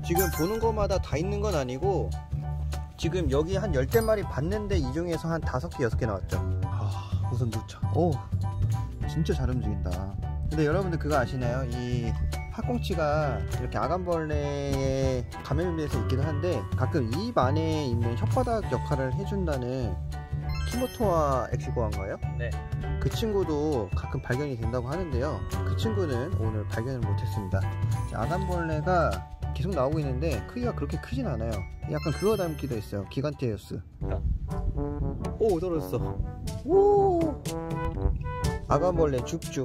지금 보는 것마다 다 있는 건 아니고 지금 여기 한 10대마리 봤는데 이 중에서 한 5개 6개 나왔죠. 우선 놓자. 오, 진짜 잘 움직인다. 근데 여러분들 그거 아시나요? 이 학꽁치가 이렇게 아간벌레의 감염돼서 있기도 한데 가끔 입 안에 있는 혓바닥 역할을 해준다는 키모토아 엑시고아인가요? 네. 그 친구도 가끔 발견이 된다고 하는데요. 그 친구는 오늘 발견을 못했습니다. 아간벌레가 계속 나오고 있는데 크기가 그렇게 크진 않아요. 약간 그거 닮기도 했어요. 기간테우스. 오, 떨어졌어. 오, 아간벌레 쭉쭉.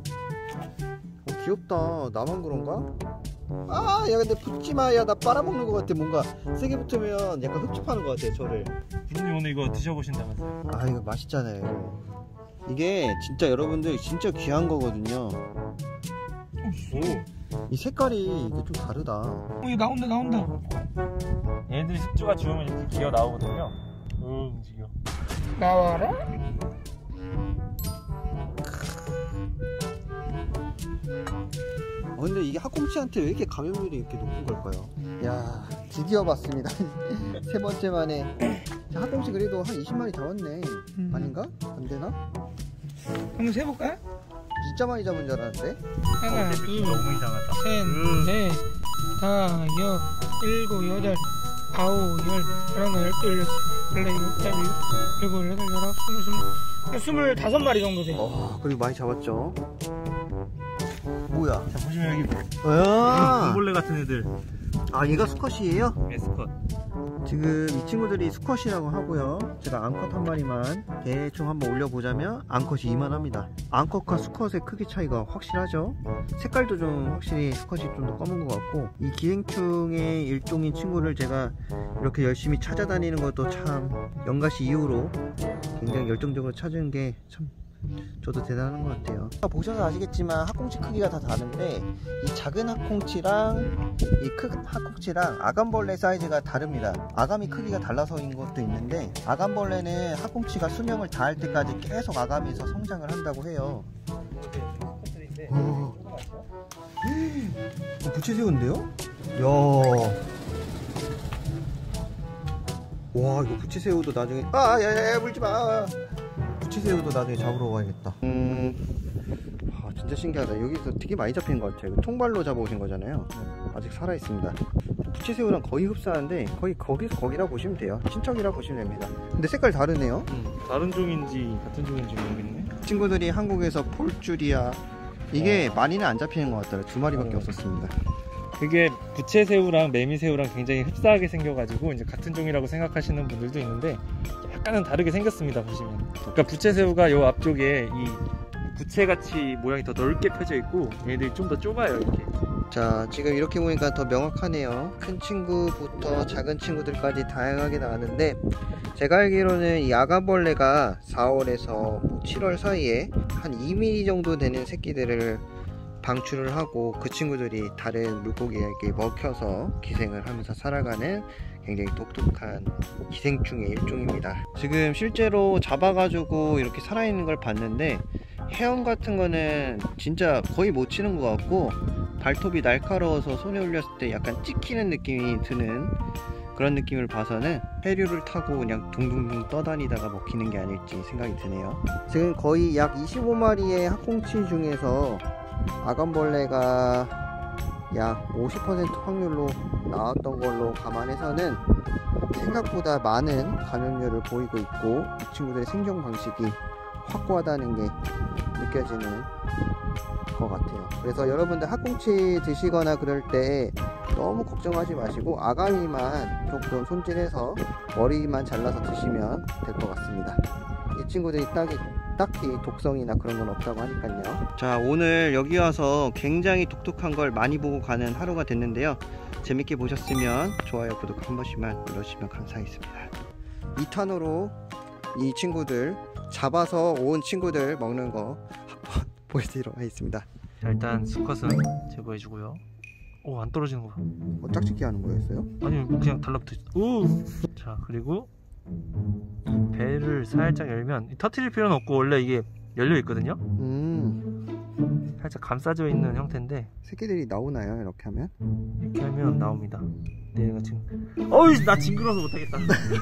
귀엽다. 나만 그런가? 아, 야 근데 붙지마. 야, 나 빨아먹는 것 같아. 뭔가 세게 붙으면 약간 흡집하는 것 같아, 저를. 부모님 오늘 이거 드셔보신다면서요? 아, 이거 맛있잖아요. 이게 진짜 여러분들 진짜 귀한 거거든요. 오, 이 색깔이 이게 좀 다르다. 이거 나온다. 얘네들이 숙주가 주우면 이렇게 기어 나오거든요. 움직여. 나와라. 근데 이게 학꽁치한테 왜 이렇게 감염률이 이렇게 높은 걸까요? 야, 드디어 봤습니다. 세 번째 만에. 학꽁치 그래도 한 20마리 잡았네. 아닌가? 안 되나? 한번 세볼까요? 진짜 많이 잡은 줄 알았는데. 하나, 둘, 너무 이상하다. 셋, 넷, 다, 여, 일곱, 여덟, 아홉, 열, 열하나, 열둘, 열셋, 열넷, 열다섯, 열일곱, 여덟, 열아홉, 스물, 25마리 정도 돼. 그리고 많이 잡았죠. 뭐야? 자, 보시면 여기 아, 벌레 같은 애들. 아, 얘가 수컷이에요? 메스컷. 지금 이 친구들이 수컷이라고 하고요. 제가 암컷 한 마리만 대충 한번 올려보자면 암컷이 이만합니다. 암컷과 수컷의 크기 차이가 확실하죠. 색깔도 좀 확실히 수컷이 좀 더 검은 것 같고, 이 기생충의 일종인 친구를 제가 이렇게 열심히 찾아다니는 것도 참 연가시 이후로 굉장히 열정적으로 찾은 게 참 저도 대단한 것 같아요. 보셔서 아시겠지만 학꽁치 크기가 다 다른데 이 작은 학꽁치랑 이 큰 학꽁치랑 아간벌레 사이즈가 다릅니다. 아감이 크기가 달라서인 것도 있는데, 아간벌레는 학꽁치가 수명을 다할 때까지 계속 아감에서 성장을 한다고 해요. 부채새우인데요? 야, 와, 이거 부채새우도 나중에 야야야, 물지마. 부채새우도 나중에 잡으러 가야겠다. 진짜 신기하다. 여기서 되게 많이 잡힌 것 같아요. 통발로 잡아오신 거잖아요. 아직 살아있습니다. 부채새우랑 거의 흡사한데 거의 거기서 거기라 보시면 돼요. 친척이라 보시면 됩니다. 근데 색깔 다르네요. 다른 종인지 같은 종인지 모르겠네. 친구들이 한국에서 폴줄이야, 이게 많이는 안 잡히는 것 같더라고요. 2마리밖에 없었습니다. 그게 부채새우랑 매미새우랑 굉장히 흡사하게 생겨가지고 이제 같은 종이라고 생각하시는 분들도 있는데 약간은 다르게 생겼습니다. 보시면, 그러니까 부채새우가 요 앞쪽에 이 부채같이 모양이 더 넓게 펴져 있고 얘네들이 좀 더 좁아요. 이렇게. 자, 지금 이렇게 보니까 더 명확하네요. 큰 친구부터 작은 친구들까지 다양하게 나왔는데, 제가 알기로는 이 아간벌레가 4월에서 7월 사이에 한 2mm 정도 되는 새끼들을 방출을 하고 그 친구들이 다른 물고기에게 먹혀서 기생을 하면서 살아가는 굉장히 독특한 기생충의 일종입니다. 지금 실제로 잡아가지고 이렇게 살아있는 걸 봤는데 헤엄 같은 거는 진짜 거의 못 치는 것 같고, 발톱이 날카로워서 손에 올렸을 때 약간 찍히는 느낌이 드는 그런 느낌을 봐서는 해류를 타고 그냥 둥둥둥 떠다니다가 먹히는 게 아닐지 생각이 드네요. 지금 거의 약 25마리의 학꽁치 중에서 아간벌레가 약 50% 확률로 나왔던 걸로 감안해서는 생각보다 많은 감염률을 보이고 있고, 이 친구들의 생존 방식이 확고하다는 게 느껴지는 것 같아요. 그래서 여러분들 학꽁치 드시거나 그럴 때 너무 걱정하지 마시고 아가미만 조금 손질해서 머리만 잘라서 드시면 될 것 같습니다. 이 친구들이 딱히 독성이나 그런 건 없다고 하니까요. 자, 오늘 여기 와서 굉장히 독특한 걸 많이 보고 가는 하루가 됐는데요. 재밌게 보셨으면 좋아요, 구독 한 번씩만 눌러주시면 감사하겠습니다. 2탄으로 이 친구들 잡아서 온 친구들 먹는 거 한번 보여드리도록 하겠습니다. 자, 일단 수컷은 제거해주고요. 오, 안 떨어지는 거 봐. 짝짓기 하는 거였어요? 아니, 그냥 달라붙어 있어. 오! 자, 그리고 배를 살짝 열면 터트릴 필요는 없고 원래 이게 열려 있거든요. 살짝 감싸져 있는 형태인데 새끼들이 나오나요? 이렇게 하면? 이렇게 하면 나옵니다. 얘가 지금 어이 나 징그러서 못하겠다.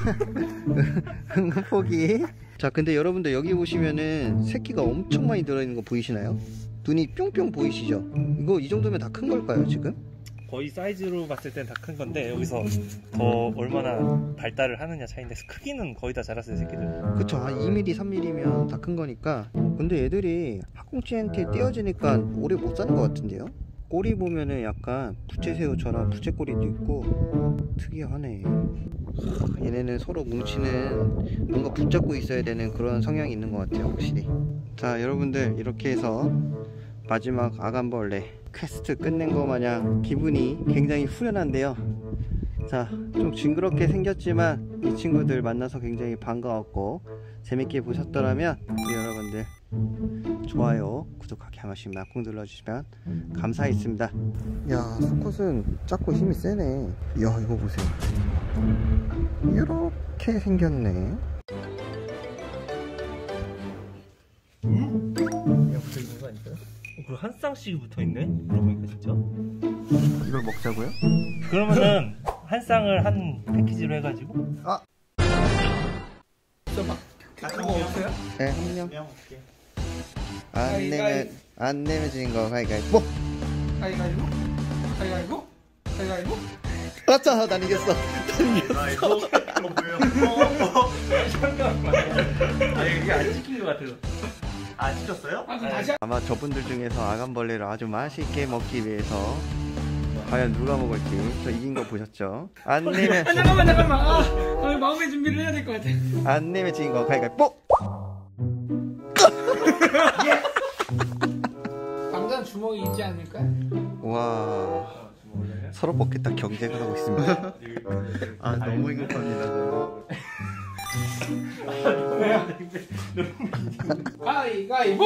포기. 자, 근데 여러분들 여기 보시면은 새끼가 엄청 많이 들어있는 거 보이시나요? 눈이 뿅뿅 보이시죠? 이거 이 정도면 다 큰 걸까요 지금? 거의 사이즈로 봤을 땐 다 큰 건데 여기서 더 얼마나 발달을 하느냐 차이인데 크기는 거의 다 자랐어요 새끼들. 그쵸, 한 2mm, 3mm면 다 큰 거니까. 근데 애들이 학꽁치한테 띄어지니까 오래 못 사는 것 같은데요? 꼬리 보면은 약간 부채새우처럼 부채꼬리도 있고 특이하네. 얘네는 서로 뭉치는 뭔가 붙잡고 있어야 되는 그런 성향이 있는 것 같아요 확실히. 자, 여러분들 이렇게 해서 마지막 아간벌레 퀘스트 끝낸 거 마냥 기분이 굉장히 후련한데요. 자, 좀 징그럽게 생겼지만 이 친구들 만나서 굉장히 반가웠고 재밌게 보셨더라면 우리 여러분들 좋아요, 구독하기 한 번씩 꼭 눌러주시면 감사하겠습니다. 야, 수컷은 작고 힘이 세네. 야, 이거 보세요. 이렇게 생겼네. 그냥 붙어 있는 거 아닐까요? 그리고 한 쌍씩 붙어 있네. 그러고 보니까 진짜. 이걸 먹자고요? 그러면은 한 쌍을 한 패키지로 해가지고. 아, 그거 없어요? 네, 한 명. 올게. 안 내면 지는 거 가위가위보. 가위가위보? 가위가위보? 가위가위보? 아차, 난 이겼어. 잠깐만. 아 이게 안 찍힌 것 같아서. 안 찍혔어요? 아, 그럼 다시 아마 저분들 중에서 아간벌레를 아주 맛있게 먹기 위해서 과연 누가 먹을지 저 이긴 거 보셨죠? 안 내면 잠깐만. 마음의 준비를 해야 될 것 같아. 안 내면 지는 거 가위가위보. 남자는 주먹이 있지 않을까? 와, 서로 먹겠다 경쟁을 하고 있습니다. 아, 너무 행복합니다. 가위가위보!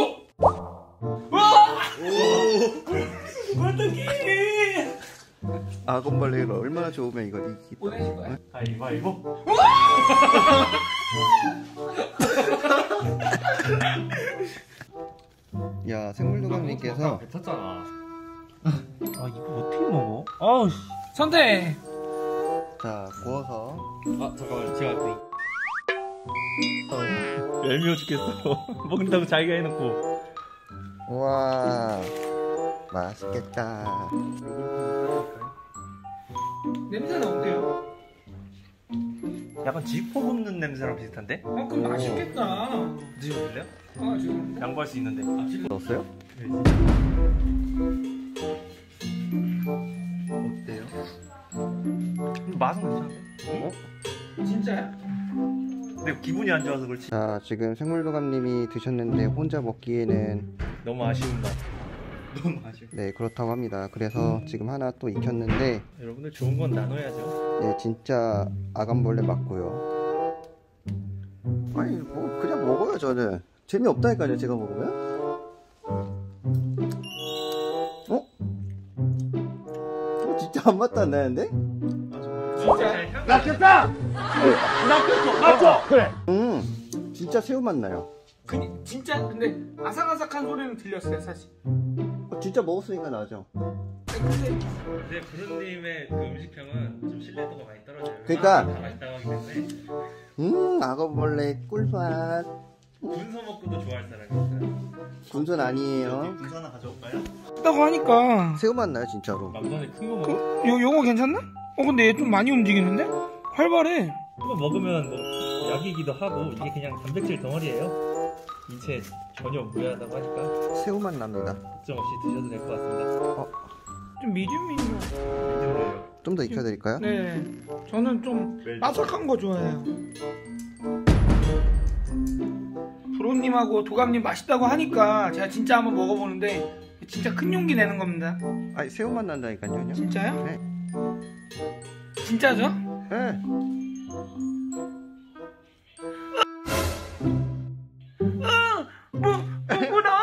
어떡해! 아간벌레가 얼마나 좋으면 이걸 이기겠다. 보내실 거야? 가위바위보. 야, 생물도감님께서 뱉었잖아. 아 이거 어떻게 먹어? 아우 씨. 선택! 자, 구워서. 아 잠깐만 제가 얄미워 죽겠어. 먹는다고 자기가 해놓고. 우와, 맛있겠다. 냄새는 어때요? 약간 지퍼 굽는 냄새랑 비슷한데? 아, 그럼 맛있겠다. 드셔보실래요? 아, 지금. 양보할 수 있는데. 넣었어요? 어때요? 맛은 괜찮은데? 진짜야? 근데 기분이 안 좋아서 그렇지. 자, 지금 생물도감님이 드셨는데 혼자 먹기에는 너무 아쉬운 맛. 너무 아쉬워. 네, 그렇다고 합니다. 그래서 지금 하나 또 익혔는데 여러분들 좋은 건 나눠야죠. 네, 진짜 아간벌레 맞고요. 아니, 뭐 그냥 먹어요. 저는 재미없다니까요, 제가 먹으면. 어? 진짜 안 맛도 안 나는데? 진짜? 낚였다! 낚였어! 맞죠? 그래. 진짜 새우 맛 나요. 진짜 근데 아삭아삭한 소리는 들렸어요 사실. 진짜 먹었으니까 나죠. 근데 근데 부르님의 그 음식평은 좀 신뢰도가 많이 떨어져요. 그러니까. 다 맛있다고 하기 때문에. 아간벌레 꿀맛. 군소 먹고도 좋아할 사람이 있어요. 군소는 아니에요. 군소 하나 가져올까요? 있다고 하니까 새우 맛 나요, 진짜로. 남산에 큰 거 먹어. 요거 괜찮나? 근데 얘 좀 많이 움직이는데? 활발해. 이거 먹으면 뭐 약이기도 하고 이게 그냥 단백질 덩어리예요. 인체에 전혀 무해하다고 하니까 새우 맛 납니다. 걱정 없이 드셔도 될 것 같습니다. 좀 미디움이죠. 믿음으로요. 좀 더 익혀드릴까요? 네. 저는 좀 바삭한 거 좋아해요. 브로님하고 도감님 맛있다고 하니까 제가 진짜 한번 먹어보는데 진짜 큰 용기 내는 겁니다. 아니, 새우 맛 난다니까요. 진짜요? 네. 진짜죠? 네. 뭐라?